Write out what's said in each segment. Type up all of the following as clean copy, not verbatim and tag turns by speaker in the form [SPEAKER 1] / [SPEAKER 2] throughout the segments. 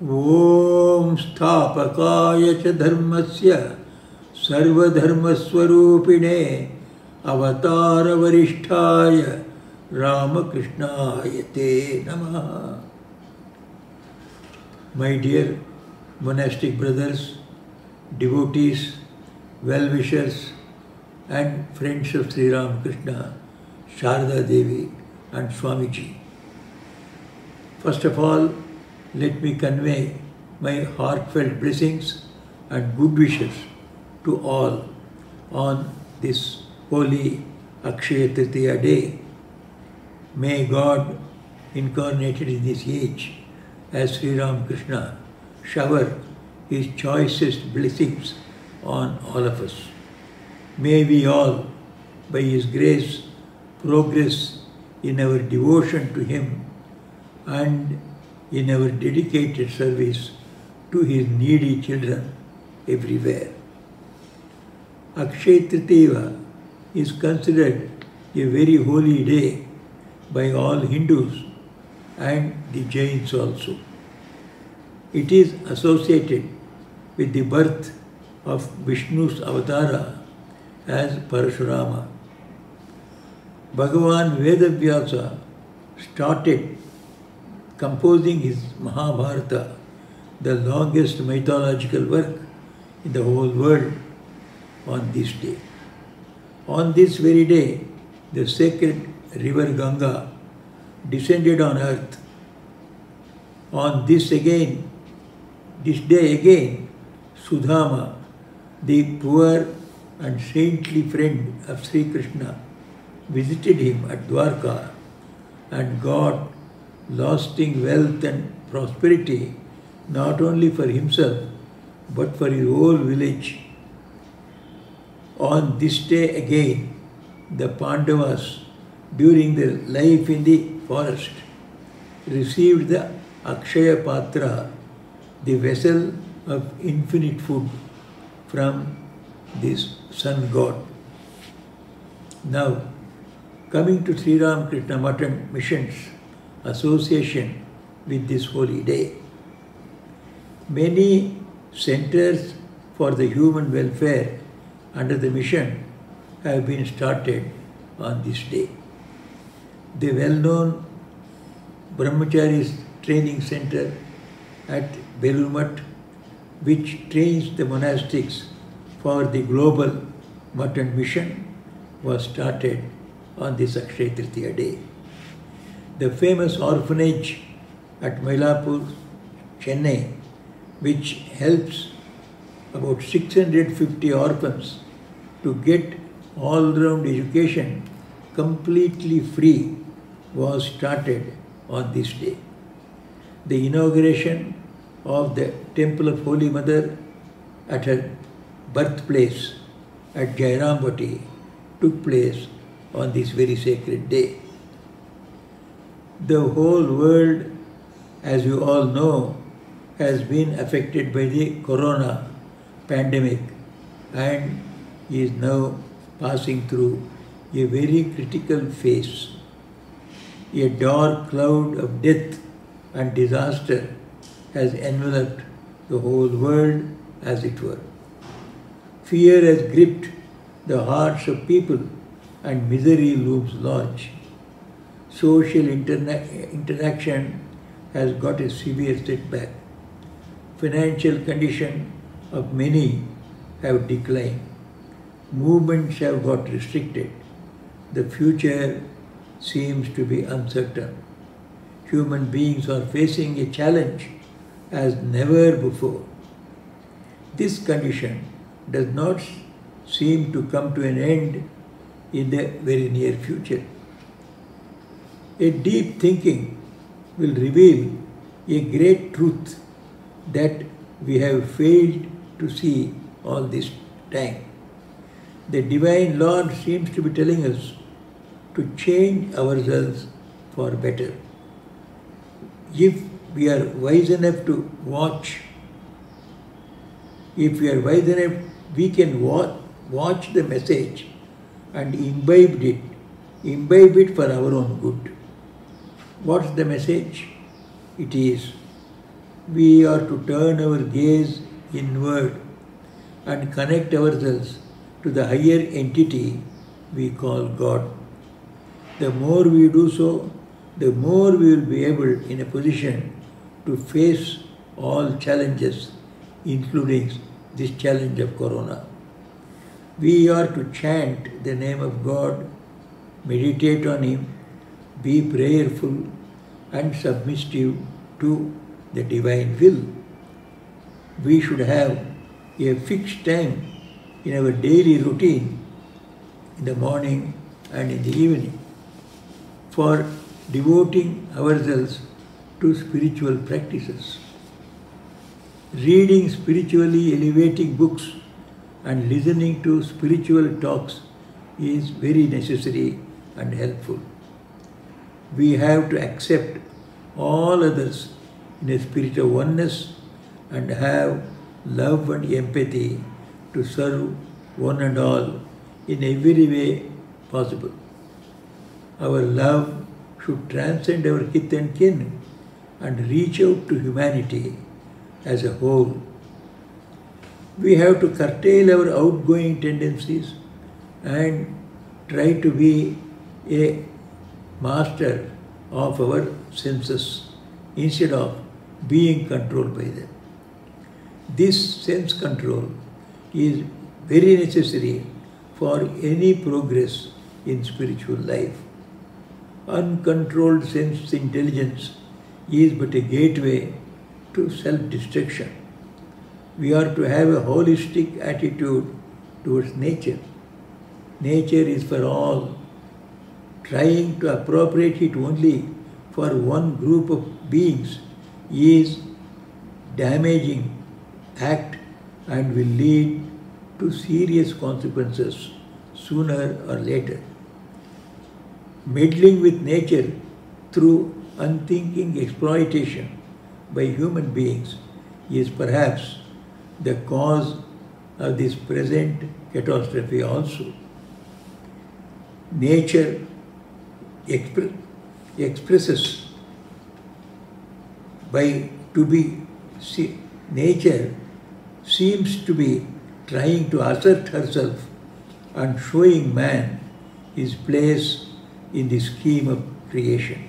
[SPEAKER 1] ओम स्थापकाय च धर्मस्य सर्वधर्मस्वरूपिणे अवतारवरिष्ठाय रामकृष्णाय ते नमः. My dear monastic brothers, devotees, well-wishers and friends of Sri Ramakrishna, Sharda Devi and Swamiji. First of all, let me convey my heartfelt blessings and good wishes to all on this holy Akshaya Tritiya day. May God, incarnated in this age as Sri Ramakrishna, shower His choicest blessings on all of us. May we all, by His grace, progress in our devotion to Him and in our dedicated service to His needy children everywhere. Akshaya Tritiya is considered a very holy day by all Hindus and the Jains also. It is associated with the birth of Vishnu's avatara as Parashurama. Bhagavan Vedavyasa started composing his Mahabharata, the longest mythological work in the whole world, on this day. On this very day, the sacred river Ganga descended on earth. On this day again, Sudama, the poor and saintly friend of Sri Krishna, visited him at Dwarka and got lasting wealth and prosperity not only for himself but for his whole village. On this day again, the Pandavas, during their life in the forest, received the Akshaya Patra, the vessel of infinite food, from this sun god. Now, coming to Sri Ramakrishna Math Mission's association with this holy day. Many centers for the human welfare under the mission have been started on this day. The well-known Brahmacharis Training Center at Belur, which trains the monastics for the global Math mission, was started on this Akshaya Tritiya day. The famous orphanage at Mylapore, Chennai, which helps about 650 orphans to get all-round education completely free, was started on this day. The inauguration of the Temple of Holy Mother at her birthplace at Jairambati took place on this very sacred day. The whole world, as you all know, has been affected by the corona pandemic and is now passing through a very critical phase. A dark cloud of death and disaster has enveloped the whole world, as it were. Fear has gripped the hearts of people and misery looms large. Social interaction has got a severe setback. Financial condition of many have declined. Movements have got restricted. The future seems to be uncertain. Human beings are facing a challenge as never before. This condition does not seem to come to an end in the very near future. A deep thinking will reveal a great truth that we have failed to see all this time. The Divine Lord seems to be telling us to change ourselves for better. If we are wise enough to watch, we can watch the message and imbibe it for our own good. What's the message? It is We are to turn our gaze inward and connect ourselves to the higher entity we call God. The more we do so, the more we will be able in a position to face all challenges, including this challenge of Corona. We are to chant the name of God, meditate on Him, be prayerful and submissive to the divine will. We should have a fixed time in our daily routine in the morning and in the evening for devoting ourselves to spiritual practices. Reading spiritually elevating books and listening to spiritual talks is very necessary and helpful. We have to accept all others in a spirit of oneness and have love and empathy to serve one and all in every way possible. Our love should transcend our kith and kin and reach out to humanity as a whole. We have to curtail our outgoing tendencies and try to be a master of our senses instead of being controlled by them. This sense control is very necessary for any progress in spiritual life. Uncontrolled sense intelligence is but a gateway to self-destruction. We are to have a holistic attitude towards nature. Nature is for all. Trying to appropriate it only for one group of beings is damaging act and will lead to serious consequences sooner or later. Meddling with nature through unthinking exploitation by human beings is perhaps the cause of this present catastrophe also. Nature expresses nature seems to be trying to assert herself and showing man his place in the scheme of creation.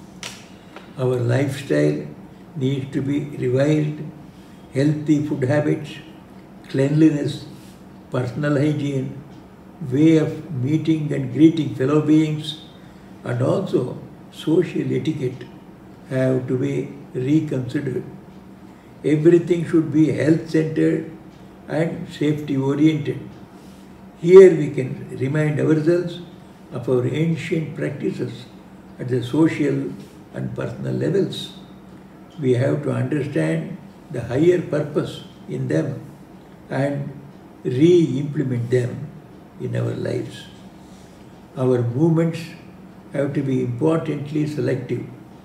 [SPEAKER 1] Our lifestyle needs to be revised. Healthy food habits, cleanliness, personal hygiene, way of meeting and greeting fellow beings, and also social etiquette have to be reconsidered. Everything should be health-centered and safety-oriented. Here we can remind ourselves of our ancient practices at the social and personal levels. We have to understand the higher purpose in them and re-implement them in our lives. Our movements have to be importantly selective.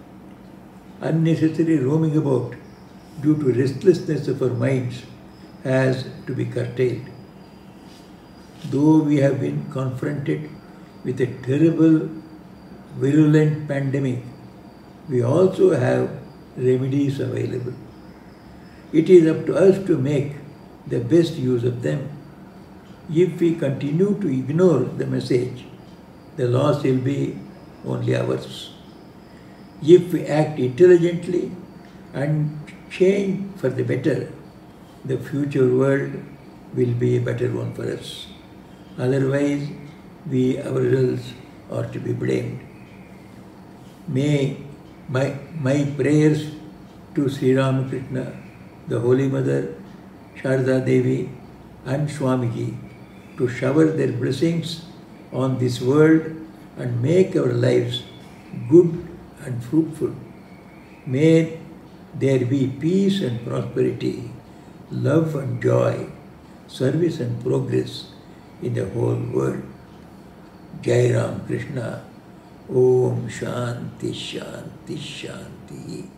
[SPEAKER 1] Unnecessary roaming about due to restlessness of our minds has to be curtailed. Though we have been confronted with a terrible, virulent pandemic, we also have remedies available. It is up to us to make the best use of them. If we continue to ignore the message, the loss will be only ours. If we act intelligently and change for the better, the future world will be a better one for us. Otherwise, we ourselves are to be blamed. May my prayers to Sri Ramakrishna, the Holy Mother, Sharda Devi and Swamiji to shower their blessings on this world and make our lives good and fruitful. May there be peace and prosperity, love and joy, service and progress in the whole world. Jai Ram Krishna. Om Shanti Shanti Shanti.